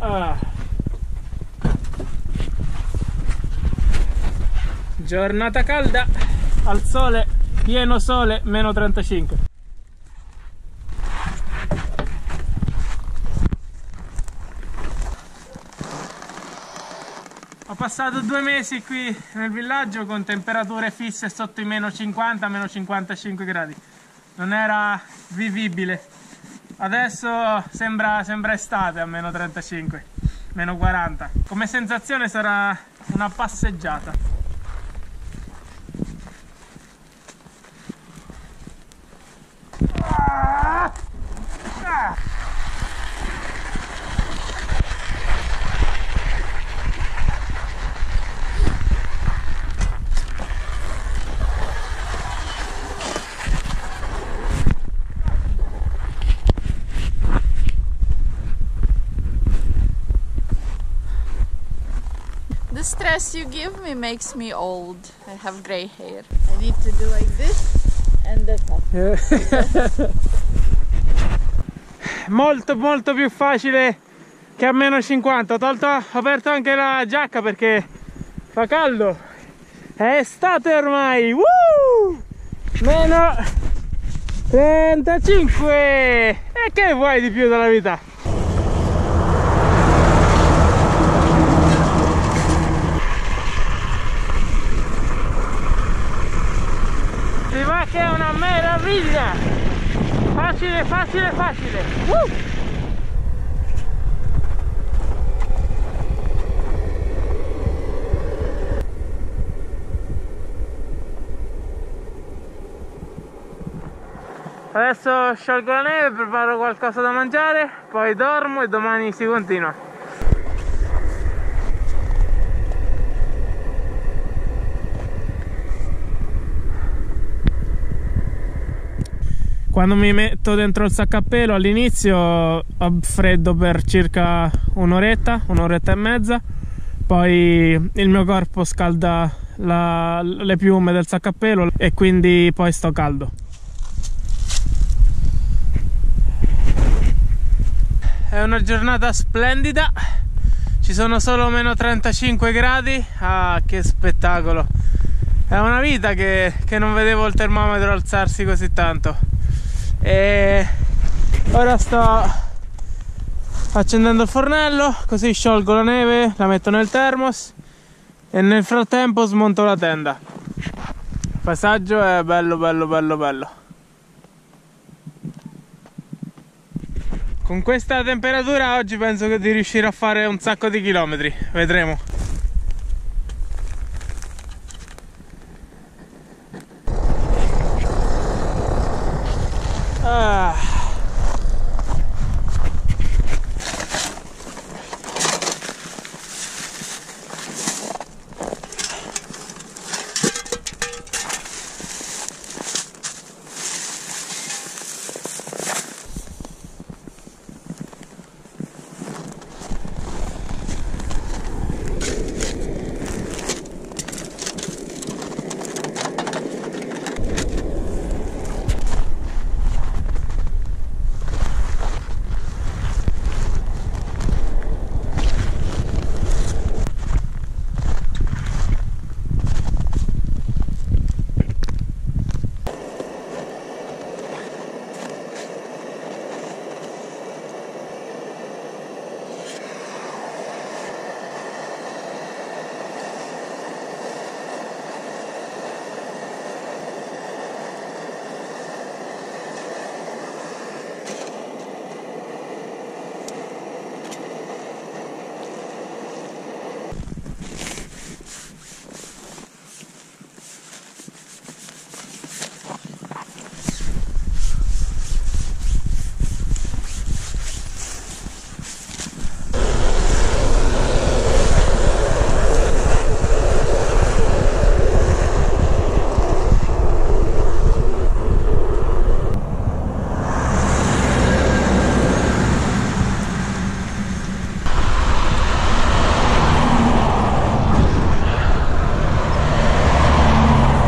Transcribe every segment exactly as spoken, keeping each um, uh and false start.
Ah. Giornata calda, al sole, pieno sole, meno trentacinque. Ho passato due mesi qui nel villaggio con temperature fisse sotto i meno cinquanta, meno cinquantacinque gradi. Non era vivibile. Adesso sembra, sembra estate a meno trentacinque, meno quaranta. Come sensazione sarà una passeggiata. Ah! Ah! The stress you give me makes me old. I have grey hair. I need to do like this and that's all. Molto molto più facile che a meno cinquanta. Ho tolto, ho aperto anche la giacca perché fa caldo. È estate ormai. Woo! Meno trentacinque. E che vuoi di più dalla vita? Che è una meraviglia, facile facile facile. uh! Adesso sciolgo la neve, preparo qualcosa da mangiare, poi dormo e domani si continua. Quando mi metto dentro il sacco a pelo all'inizio ho freddo per circa un'oretta, un'oretta e mezza, poi il mio corpo scalda la, le piume del sacco a pelo e quindi poi sto caldo. È una giornata splendida, ci sono solo meno trentacinque gradi, ah che spettacolo! È una vita che, che non vedevo il termometro alzarsi così tanto. E ora sto accendendo il fornello, così sciolgo la neve, la metto nel termos e nel frattempo smonto la tenda. Il paesaggio è bello bello bello bello. Con questa temperatura oggi penso che di riuscire a fare un sacco di chilometri, vedremo. Ah.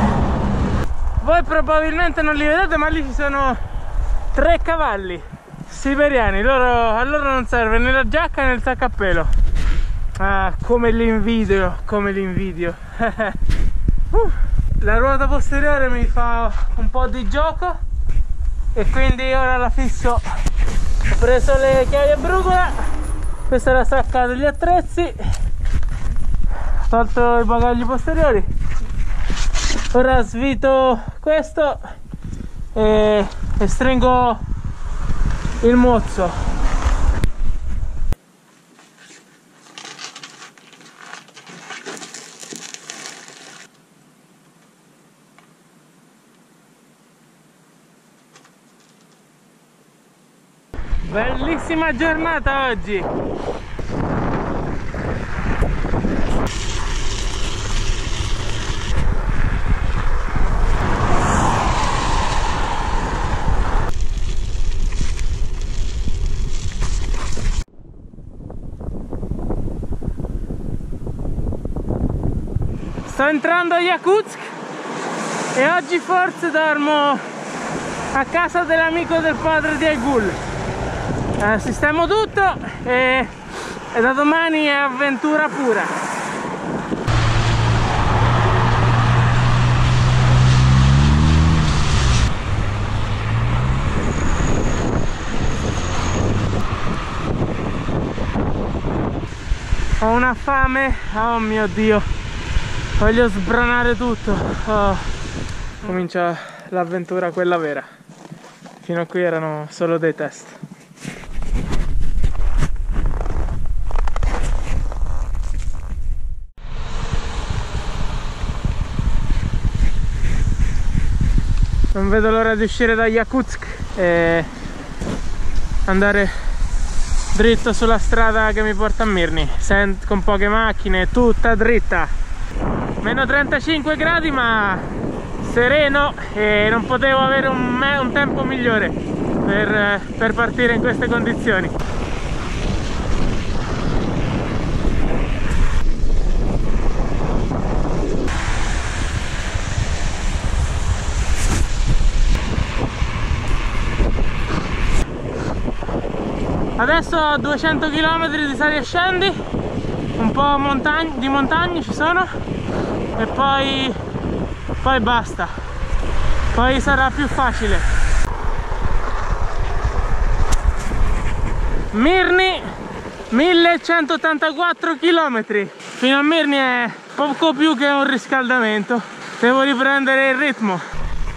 Voi probabilmente non li vedete, ma lì ci sono tre cavalli. siberiani, loro, a loro non serve né la giacca né il sacco a pelo. Ah, come li invidio, come li invidio. uh, la ruota posteriore mi fa un po' di gioco e quindi ora la fisso. Ho preso le chiavi a brugola, questa è la sacca degli attrezzi, ho tolto i bagagli posteriori, ora svito questo e, e stringo il mozzo. Bellissima giornata oggi. Sto entrando a Yakutsk e oggi forse dormo a casa dell'amico del padre di Aigul. Eh, sistemo tutto e, e da domani è avventura pura. Ho una fame, oh mio Dio, voglio sbranare tutto. Oh. Comincia l'avventura quella vera. Fino a qui erano solo dei test. Non vedo l'ora di uscire da Yakutsk e andare dritto sulla strada che mi porta a Mirny, con poche macchine, tutta dritta. Meno trentacinque gradi ma sereno e non potevo avere un, un tempo migliore per, per partire in queste condizioni. Adesso ho duecento chilometri di sali e scendi, un po' montagn di montagne ci sono e poi, poi basta, poi sarà più facile. Mirny, millecentottantaquattro chilometri, fino a Mirny è poco più che un riscaldamento, devo riprendere il ritmo.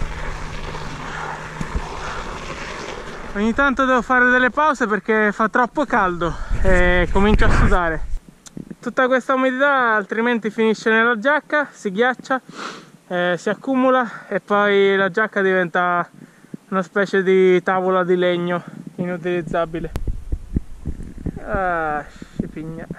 Ogni tanto devo fare delle pause perché fa troppo caldo e comincio a sudare. Tutta questa umidità altrimenti finisce nella giacca, si ghiaccia, eh, si accumula e poi la giacca diventa una specie di tavola di legno inutilizzabile. Ah, scipigna.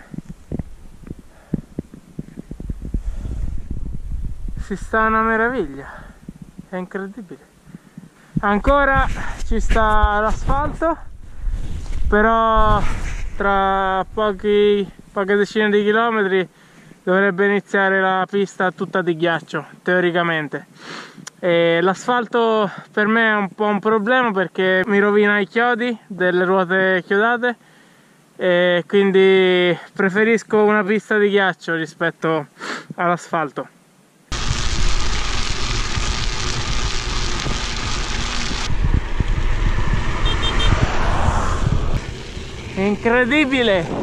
Si sta una meraviglia, è incredibile. Ancora ci sta l'asfalto, però tra pochi, poche decine di chilometri dovrebbe iniziare la pista tutta di ghiaccio, teoricamente. L'asfalto per me è un po' un problema perché mi rovina i chiodi delle ruote chiodate e quindi preferisco una pista di ghiaccio rispetto all'asfalto. Incredibile!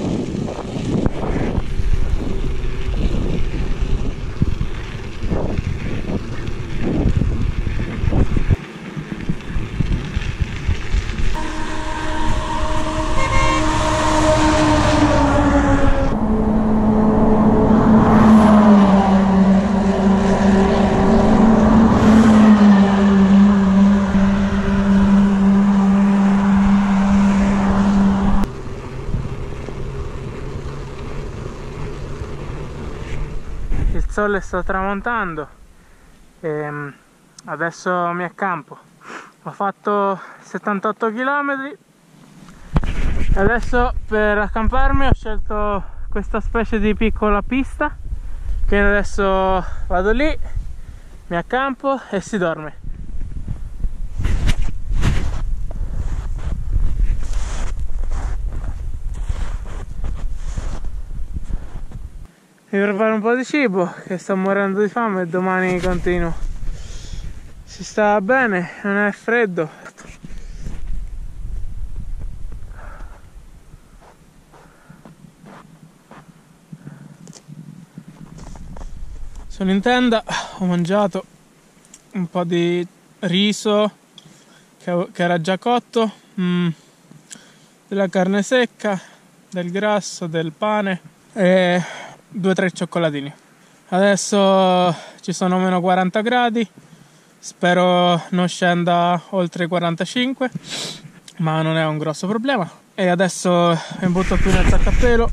Il sole sta tramontando e adesso mi accampo. Ho fatto settantotto chilometri e adesso per accamparmi ho scelto questa specie di piccola pista che adesso vado lì, mi accampo e si dorme. mi preparo un po' di cibo che sto morendo di fame e domani continuo. Si sta bene, non è freddo. Sono in tenda, ho mangiato un po' di riso che, che era già cotto, mm, della carne secca, del grasso, del pane e due o tre cioccolatini. Adesso ci sono meno quaranta gradi, spero non scenda oltre i quarantacinque, ma non è un grosso problema. E adesso mi butto qui nel sacco a pelo.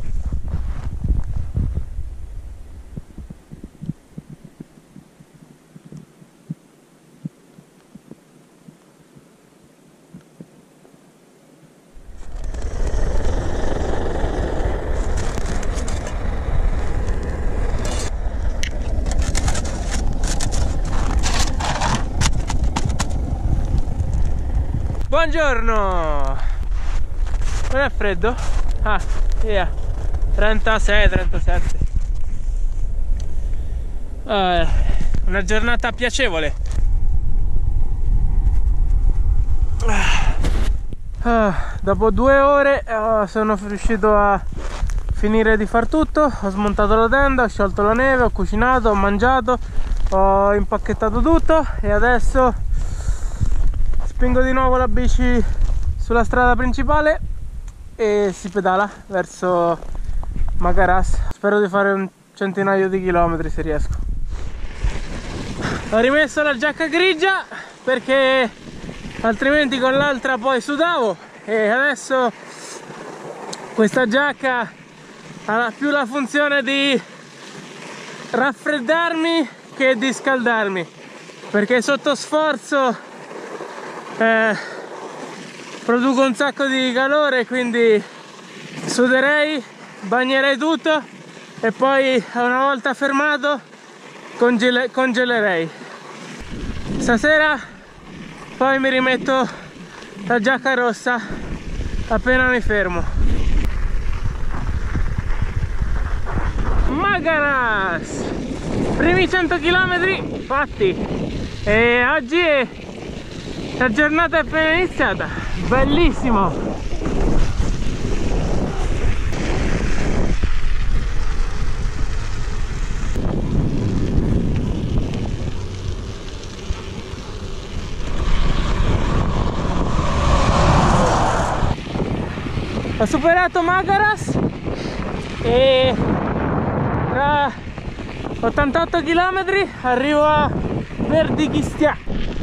Buongiorno! Non è freddo? Ah, via! trentasei trentasette. Ah, una giornata piacevole. Ah, dopo due ore oh, sono riuscito a finire di far tutto. Ho smontato la tenda, ho sciolto la neve, ho cucinato, ho mangiato, ho impacchettato tutto e adesso spingo di nuovo la bici sulla strada principale e si pedala verso Magaras. Spero di fare un centinaio di chilometri se riesco. Ho rimesso la giacca grigia perché altrimenti con l'altra poi sudavo, e adesso questa giacca ha più la funzione di raffreddarmi che di scaldarmi, perché sotto sforzo Eh, produco un sacco di calore, quindi suderei, bagnerei tutto e poi una volta fermato congele congelerei. Stasera poi mi rimetto la giacca rossa appena mi fermo. Magaras! Primi cento chilometri fatti e oggi è la giornata è appena iniziata, bellissimo! Ho superato Magaras e tra ottantotto chilometri arrivo a Verdigistia.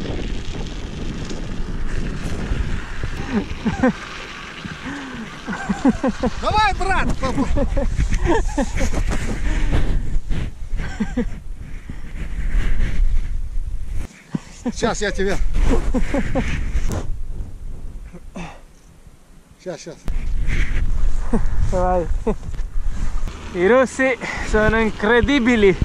Давай, брат! Сейчас я тебя. Сейчас, сейчас. Vai. I russi sono incredibili.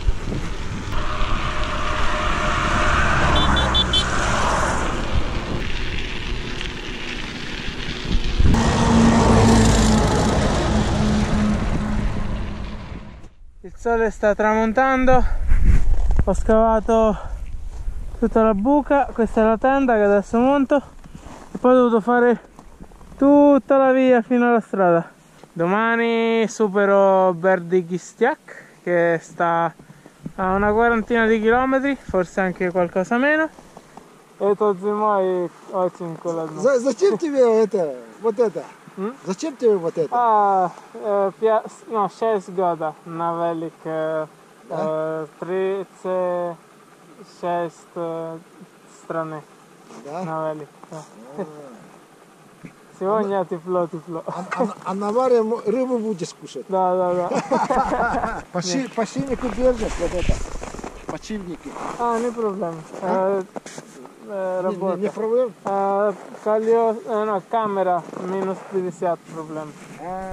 Il sole sta tramontando, ho scavato tutta la buca, questa è la tenda che adesso monto e poi ho dovuto fare tutta la via fino alla strada. Domani supero Verdigistiak, che sta a una quarantina di chilometri, forse anche qualcosa meno. E Tozimai очень холодно. Зачем тебе это, вот это? Зачем тебе вот это? А, э, пя... no, шесть года на велик, э, э, тридцать шесть э, страны. Да? На велик. Да. Сегодня тепло, тепло. А, а, а на варе рыбу будешь кушать? Да, да, да. Почти, починнику держат вот это. Почивники. А, не проблем. Э, э, работа. Не, не проблем? Э, колес, э, no, камера минус пятьдесят проблем. А,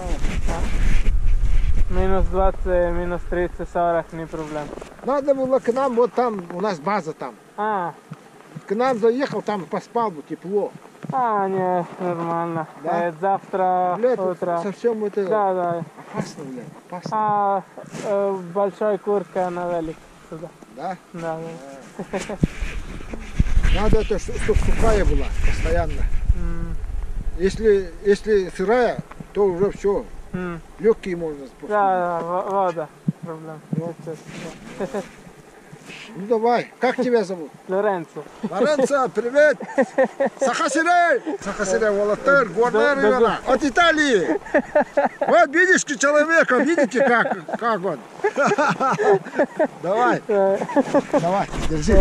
Минус двадцать, минус тридцать, сорок не проблем. надо было к нам, вот там, у нас база там. А, К нам заехал, там поспал бы, тепло. А, не, нормально. Да? Э, завтра Лед утро. совсем это Да, да. опасно, блядь, опасно. А, э, большой куртка на велик сюда. Да? Да, да. Надо это, чтобы сухая была постоянно. М, Если, если сырая, то уже все. м. Легкие можно спустить. Да, да, во- вода. Проблем. Да. Ну давай, как тебя зовут? Лоренцо. Лоренцо, привет! Сахасирей! Сахасирей, Волотер, Гуарнер, Да, да, да. от Италии! Вот видишь человека, видите как, как он? Давай, давай, держи.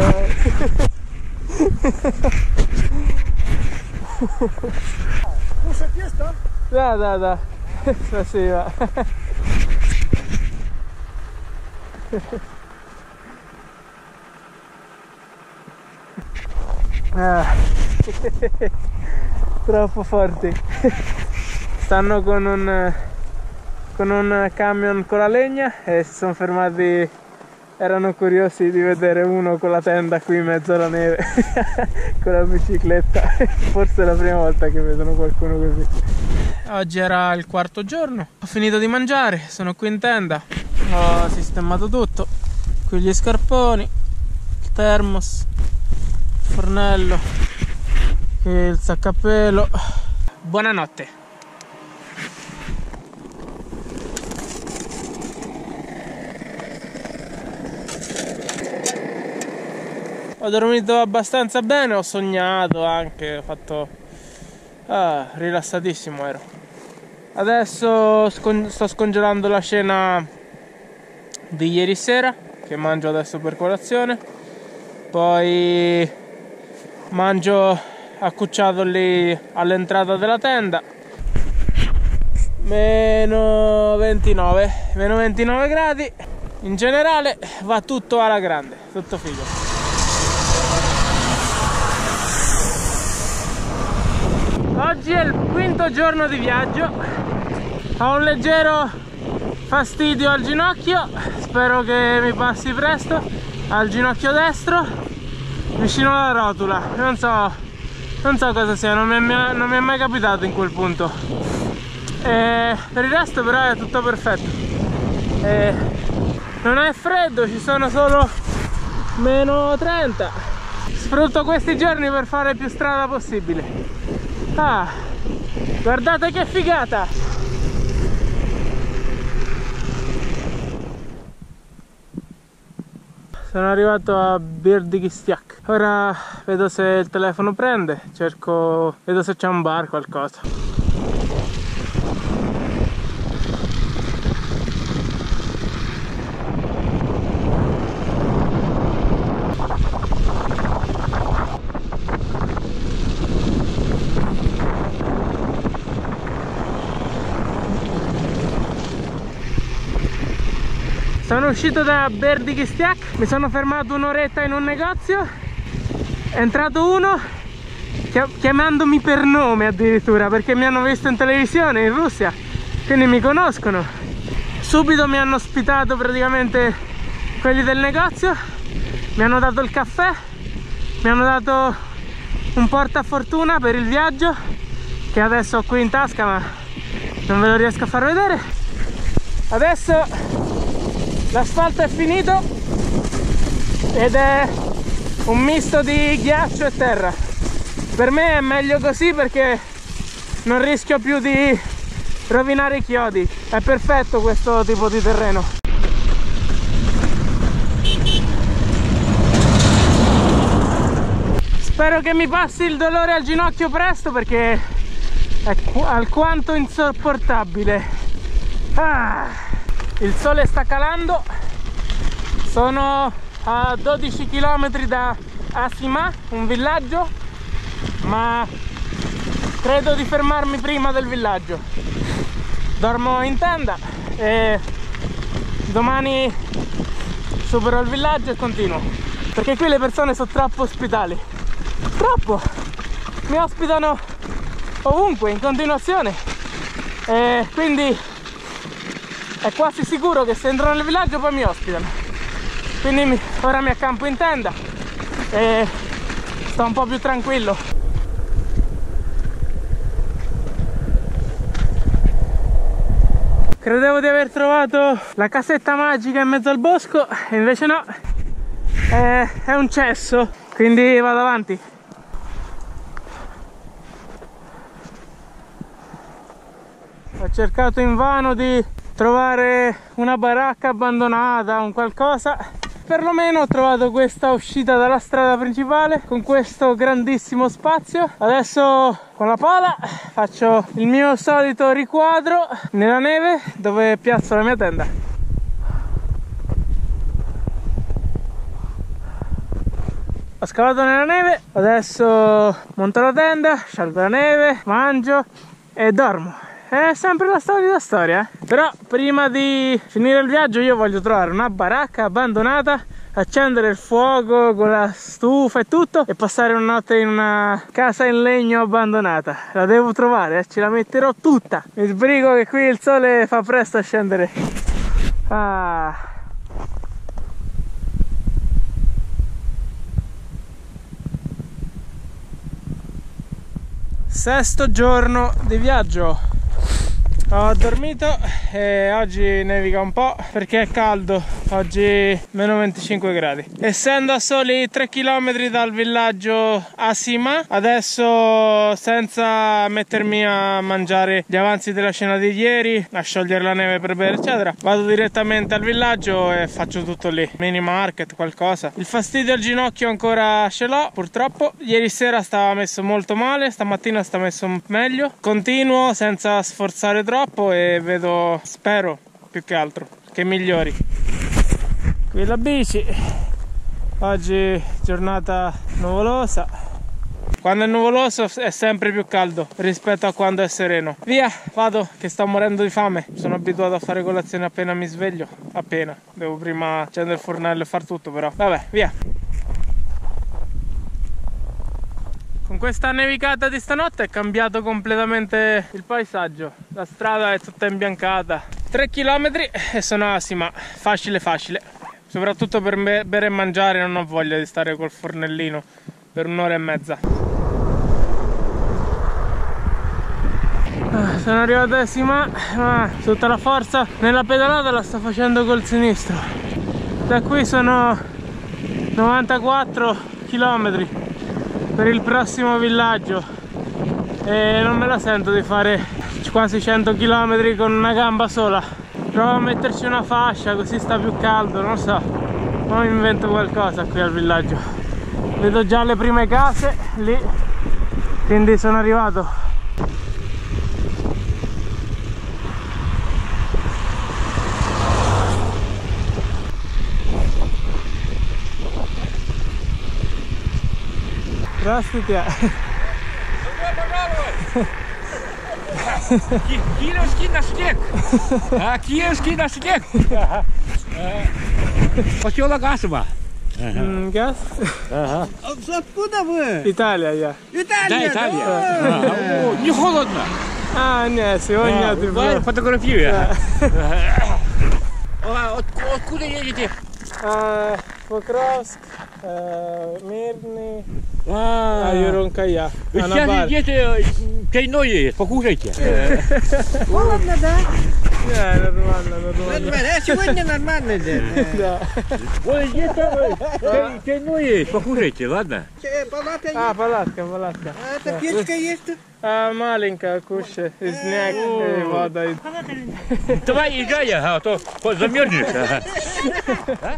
Кушать есть, да? Да, да, да. Спасибо. Ah. Troppo forti. Stanno con un con un camion con la legna e si sono fermati, erano curiosi di vedere uno con la tenda qui in mezzo alla neve con la bicicletta. Forse è la prima volta che vedono qualcuno così. Oggi era il quarto giorno, ho finito di mangiare, sono qui in tenda, ho sistemato tutto, qui gli scarponi, il thermos, il fornello, qui il sacco a pelo. Buonanotte. Ho dormito abbastanza bene, ho sognato anche, ho fatto... Ah, rilassatissimo ero. Adesso scon- sto scongelando la cena di ieri sera, che mangio adesso per colazione. Poi mangio accucciato lì all'entrata della tenda. Meno ventinove, meno ventinove gradi. In generale va tutto alla grande, tutto figo. Oggi è il quinto giorno di viaggio, ho un leggero fastidio al ginocchio, spero che mi passi presto, al ginocchio destro, vicino alla rotula, non so, non so cosa sia, non mi è, non mi è mai capitato in quel punto. E per il resto però è tutto perfetto, e non è freddo, ci sono solo meno trenta, sfrutto questi giorni per fare più strada possibile. Ah, guardate che figata! Sono arrivato a Birdigistiak. Ora vedo se il telefono prende, cerco, vedo se c'è un bar, qualcosa. Sono uscito da Birdigistiak, mi sono fermato un'oretta in un negozio, è entrato uno chiamandomi per nome addirittura, perché mi hanno visto in televisione in Russia, quindi mi conoscono. Subito mi hanno ospitato praticamente quelli del negozio, mi hanno dato il caffè, mi hanno dato un portafortuna per il viaggio, che adesso ho qui in tasca ma non ve lo riesco a far vedere. Adesso l'asfalto è finito ed è un misto di ghiaccio e terra. Per me è meglio così perché non rischio più di rovinare i chiodi. È perfetto questo tipo di terreno. Spero che mi passi il dolore al ginocchio presto perché è alquanto insopportabile. Ah! Il sole sta calando, sono a dodici chilometri da Asima, un villaggio, ma credo di fermarmi prima del villaggio. Dormo in tenda e domani supero il villaggio e continuo, perché qui le persone sono troppo ospitali, troppo, mi ospitano ovunque in continuazione e quindi è quasi sicuro che se entro nel villaggio poi mi ospitano. Quindi mi, ora mi accampo in tenda e sto un po' più tranquillo. Credevo di aver trovato la casetta magica in mezzo al bosco e invece no, è, è un cesso, quindi vado avanti. Ho cercato invano di trovare una baracca abbandonata, un qualcosa. Perlomeno ho trovato questa uscita dalla strada principale con questo grandissimo spazio. Adesso con la pala faccio il mio solito riquadro nella neve dove piazzo la mia tenda. Ho scavato nella neve, adesso monto la tenda, sciolgo la neve, mangio e dormo. È sempre la solita storia, eh? Però prima di finire il viaggio io voglio trovare una baracca abbandonata, accendere il fuoco con la stufa e tutto e passare una notte in una casa in legno abbandonata. La devo trovare, eh? Ce la metterò tutta. Mi sbrigo che qui il sole fa presto a scendere. Ah. Sesto giorno di viaggio. Ho dormito e oggi nevica un po' perché è caldo, oggi meno venticinque gradi. Essendo a soli tre chilometri dal villaggio Asima, adesso senza mettermi a mangiare gli avanzi della cena di ieri, a sciogliere la neve per bere eccetera, vado direttamente al villaggio e faccio tutto lì, mini market, qualcosa. Il fastidio al ginocchio ancora ce l'ho purtroppo, ieri sera stava messo molto male, stamattina sta messo meglio. Continuo senza sforzare troppo e vedo, spero più che altro, che migliori. Qui la bici, oggi giornata nuvolosa. Quando è nuvoloso è sempre più caldo rispetto a quando è sereno. Via, vado che sto morendo di fame. Sono abituato a fare colazione appena mi sveglio. Appena, devo prima accendere il fornello e far tutto però. Vabbè, via. Con questa nevicata di stanotte è cambiato completamente il paesaggio. La strada è tutta imbiancata. tre chilometri e sono a Asima. Facile facile. Soprattutto per bere e mangiare non ho voglia di stare col fornellino per un'ora e mezza. Ah, sono arrivato a Asima, ma tutta la forza nella pedalata la sto facendo col sinistro. Da qui sono novantaquattro chilometri per il prossimo villaggio e non me la sento di fare quasi cento chilometri con una gamba sola. Provo a metterci una fascia così sta più caldo, non so, poi mi invento qualcosa qui al villaggio. Vedo già le prime case lì, quindi sono arrivato. Здравствуйте. Киевский ночлег. А, киевский ночлег. Поселок Асима. Газ? А откуда вы? Италия я. Италия! Да, Италия. Да. А, о, не холодно. А, нет, сегодня ты Давай был. фотографируй. А, от- Откуда едете? А, Покровск, э, Мирный, а А, Юрункая. Сейчас идете, чайной есть, покушайте. Холодно, да? Да, нормально, нормально. Нормально. А сегодня нормальный день. Да. Ой, здесь чай- чайной есть, покушайте, ладно? Э, Палатка есть? А, палатка, палатка. А это печка есть тут? А, маленькая кушать, и снег, и вода. и- Давай езжай, а то замерзнешь. А?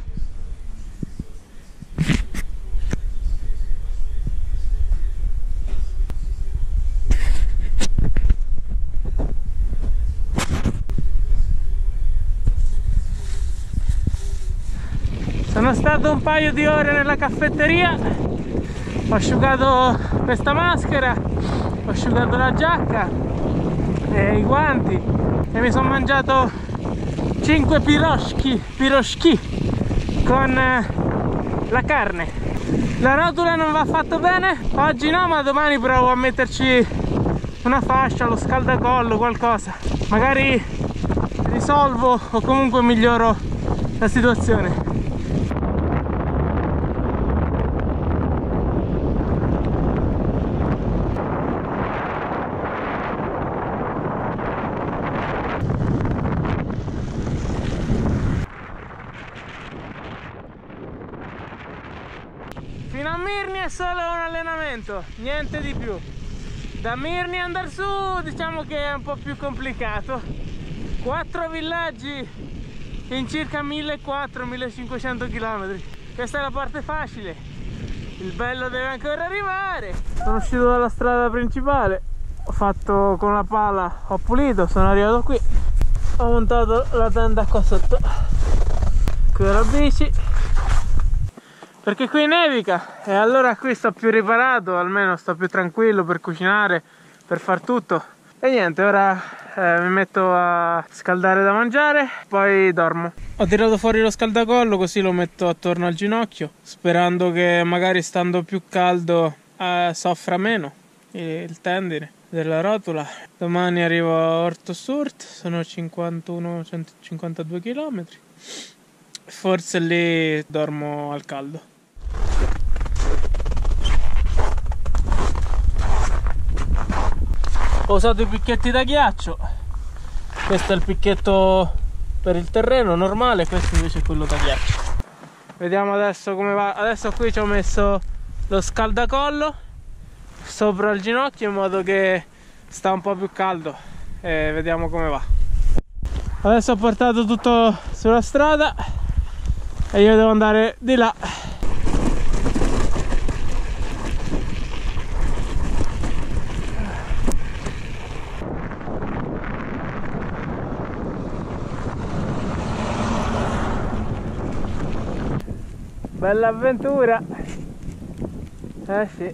Sono stato un paio di ore nella caffetteria, ho asciugato questa maschera, ho asciugato la giacca e i guanti e mi sono mangiato cinque piroschi, piroschi con eh, la carne. La rotola non va fatto bene, oggi no, ma domani provo a metterci una fascia, lo scaldacollo, qualcosa. Magari risolvo o comunque miglioro la situazione. è solo un allenamento, niente di più. Da Mirny andare su diciamo che è un po' più complicato. Quattro villaggi in circa millequattrocento millecinquecento km. Questa è la parte facile, il bello deve ancora arrivare. Sono uscito dalla strada principale, ho fatto con la pala, ho pulito, sono arrivato qui, ho montato la tenda qua sotto, qui la bici, perché qui nevica e allora qui sto più riparato, almeno sto più tranquillo per cucinare, per far tutto. E niente, ora eh, mi metto a scaldare da mangiare, poi dormo. Ho tirato fuori lo scaldacollo così lo metto attorno al ginocchio, sperando che magari stando più caldo eh, soffra meno il tendine della rotula. Domani arrivo a Orto-Surt, sono cinquantuno centocinquantadue km, forse lì dormo al caldo. Ho usato i picchetti da ghiaccio, questo è il picchetto per il terreno normale, questo invece è quello da ghiaccio. Vediamo adesso come va. Adesso qui ci ho messo lo scaldacollo sopra il ginocchio in modo che sta un po' più caldo e vediamo come va. Adesso ho portato tutto sulla strada e io devo andare di là. Bella avventura, eh sì.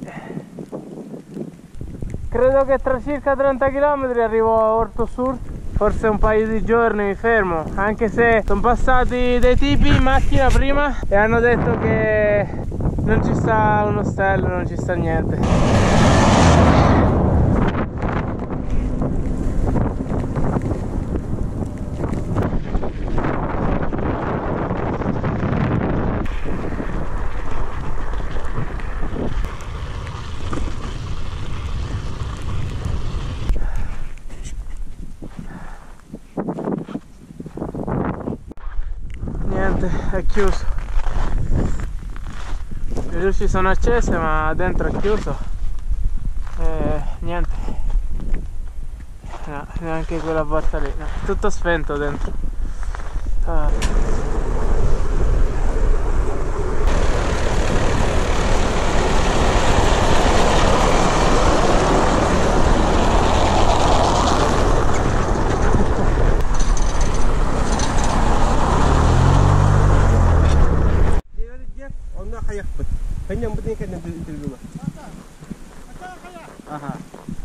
Credo che tra circa trenta chilometri arrivo a Orto-Surt, forse un paio di giorni mi fermo, anche se sono passati dei tipi in macchina prima e hanno detto che non ci sta un ostello, non ci sta niente. È chiuso, le luci sono accese ma dentro è chiuso e niente, no, neanche quella porta lì, no, tutto spento dentro. Ah. Yang penting kan nanti itu dulu. Aha.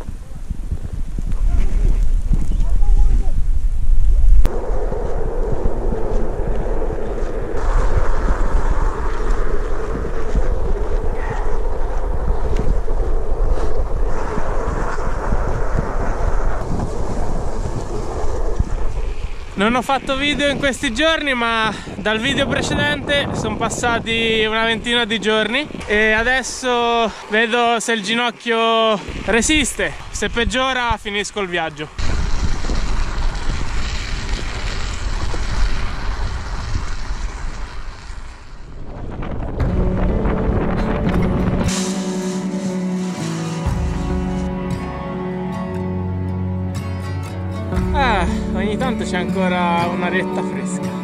Non ho fatto video in questi giorni, ma dal video precedente sono passati una ventina di giorni e adesso vedo se il ginocchio resiste. Se peggiora finisco il viaggio. Ah, ogni tanto c'è ancora un'arietta fresca.